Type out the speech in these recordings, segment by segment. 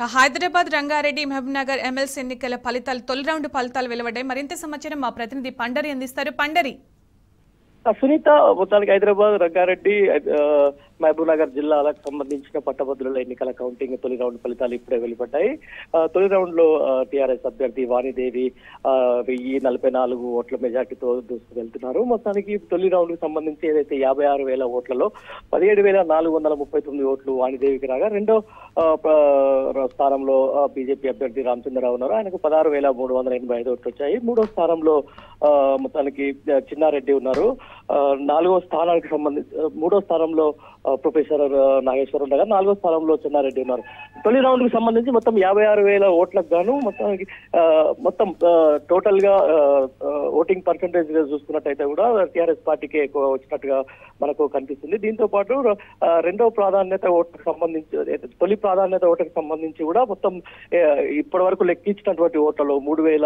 Hyderabad Rangareddy Mahabubnagar MLC ఎన్నికల ఫలితాలు తొలి రౌండ్ ఫలితాలు వెలువడ్డాయి. మరింత సమాచారం మా ప్రతినిధి పండరి అందిస్తారు. పండరి సునీత, మొత్తానికి హైదరాబాద్ రంగారెడ్డి మహబూబ్నగర్ జిల్లాలకు సంబంధించిన పట్టభద్రుల ఎన్నికల కౌంటింగ్ తొలి రౌండ్ ఫలితాలు ఇప్పుడే వెలువడ్డాయి. తొలి రౌండ్ లో టీఆర్ఎస్ అభ్యర్థి వాణిదేవి 1044 ఓట్ల మెజార్టీతో దూసుకు వెళ్తున్నారు. మొత్తానికి తొలి రౌండ్ కు సంబంధించి ఏదైతే 56,000 ఓట్లలో 17,439 ఓట్లు వాణిదేవికి రాగా, రెండో స్థానంలో బీజేపీ అభ్యర్థి రామచంద్రరావు ఉన్నారు. ఆయనకు 16,385 ఓట్లు వచ్చాయి. మూడో స్థానంలో మొత్తానికి చిన్నారెడ్డి ఉన్నారు. నాలుగో స్థానానికి సంబంధించి మూడో స్థానంలో ప్రొఫెసర్ నాగేశ్వర్ ఉండగా, నాలుగో స్థానంలో చిన్నారెడ్డి ఉన్నారు. తొలి రౌండ్ కు సంబంధించి మొత్తం 56,000 ఓట్లకు గాను మొత్తానికి మొత్తం టోటల్ గా ఓటింగ్ పర్సంటేజ్ చూసుకున్నట్టయితే కూడా టీఆర్ఎస్ పార్టీకి ఎక్కువ వచ్చినట్టుగా మనకు కనిపిస్తుంది. దీంతో పాటు రెండో ప్రాధాన్యత ఓటుకు సంబంధించి తొలి ప్రాధాన్యత ఓటుకు సంబంధించి కూడా మొత్తం ఇప్పటి వరకు లెక్కించినటువంటి ఓట్లలో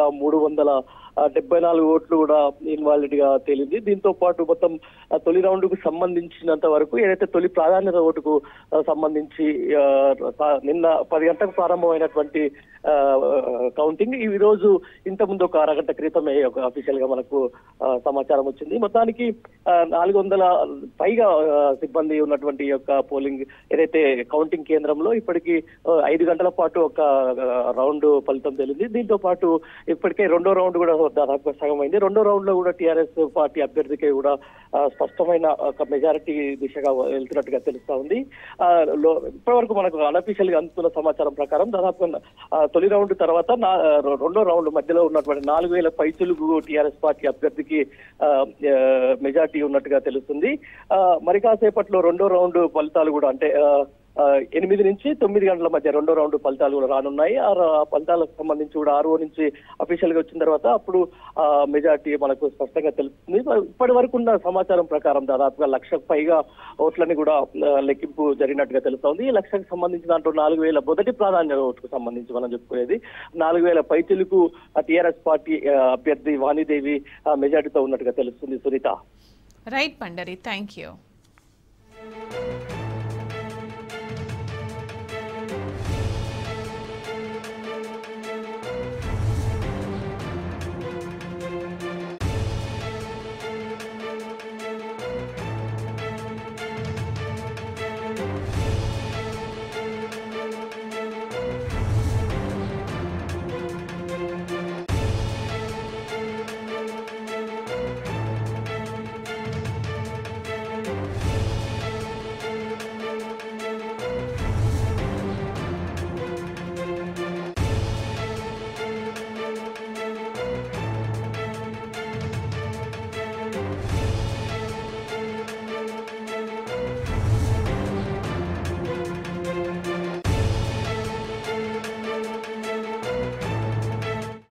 3,374 ఓట్లు కూడా ఇన్వాలిడ్ గా తేలింది. దీంతో పాటు మొత్తం తొలి రౌండ్ కు సంబంధించినంత వరకు ఏదైతే తొలి ప్రాధాన్యత ఓటుకు సంబంధించి నిన్న 10 గంటలకు ప్రారంభమైనటువంటి కౌంటింగ్ ఈ రోజు ఇంతకుముందు ఒక అరగంట క్రితమే అఫీషియల్ గా మనకు సమాచారం వచ్చింది. మొత్తానికి 400 పైగా సిబ్బంది ఉన్నటువంటి యొక్క పోలింగ్ ఏదైతే కౌంటింగ్ కేంద్రంలో ఇప్పటికీ 5 గంటల పాటు ఒక రౌండ్ ఫలితం తెలిసింది. దీంతో పాటు ఇప్పటికే రెండో రౌండ్ కూడా దాదాపు సగం అయింది. రెండో రౌండ్ లో కూడా టీఆర్ఎస్ పార్టీ అభ్యర్థికి కూడా స్పష్టమైన ఒక మెజారిటీ దిశగా వెళ్తున్నట్టుగా తెలుస్తా ఉంది. ఇప్పటి వరకు మనకు అన్అఫీషియల్ గా అందుతున్న సమాచారం ప్రకారం దాదాపు తొలి రౌండ్ తర్వాత రెండో రౌండ్ మధ్యలో ఉన్నటువంటి 4,000 పైచులకు టీఆర్ఎస్ పార్టీ అభ్యర్థికి మెజార్టీ ఉన్నట్టుగా తెలుస్తుంది. మరి కాసేపట్లో రెండో రౌండ్ ఫలితాలు కూడా అంటే 8 నుంచి 9 గంటల మధ్య రెండో రౌండ్ ఫలితాలు కూడా రానున్నాయి. ఆ ఫలితాలకు సంబంధించి కూడా RO నుంచి అఫీషియల్ గా వచ్చిన తర్వాత అప్పుడు మెజార్టీ మనకు స్పష్టంగా తెలుస్తుంది. ఇప్పటి వరకు ఉన్న సమాచారం ప్రకారం దాదాపుగా 1,00,000కు పైగా ఓట్లని కూడా లెక్కింపు జరిగినట్టుగా తెలుస్తోంది. ఈ 1,00,000కు సంబంధించి దాంట్లో 4,000 మొదటి ప్రాధాన్యత ఓటుకు సంబంధించి మనం చెప్పుకునేది 4,000 పైచిలకు టీఆర్ఎస్ పార్టీ అభ్యర్థి వాణిదేవి మెజార్టీతో ఉన్నట్టుగా తెలుస్తుంది. Sunitha. Right Pandari, thank you.